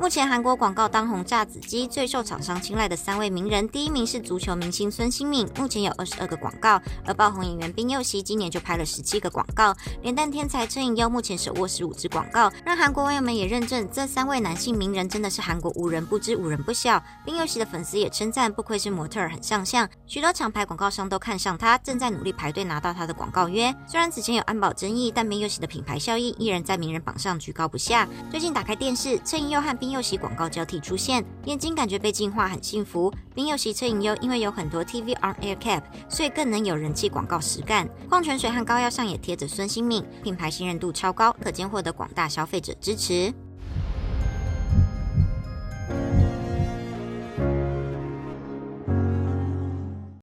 目前韩国广告当红炸子鸡最受厂商青睐的3位名人，第1名是足球明星孙兴慜，目前有22个广告，而爆红演员彬佑熙今年就拍了17个广告，脸蛋天才车银优目前手握15支广告，让韩国网友们也认证这3位男性名人真的是韩国无人不知无人不晓。彬佑熙的粉丝也称赞，不愧是模特儿，很像相，许多厂牌广告商都看上他，正在努力排队拿到他的广告约。虽然此前有安保争议，但彬佑熙的品牌效益依然在名人榜上居高不下。最近打开电视，车银优和彬佑熙广告交替出现，眼睛感觉被净化，很幸福。彬佑熙、车银优因为有很多 TV on air cap， 所以更能有人气广告实干。矿泉水和膏药上也贴着孙兴慜，品牌信任度超高，可见获得广大消费者支持。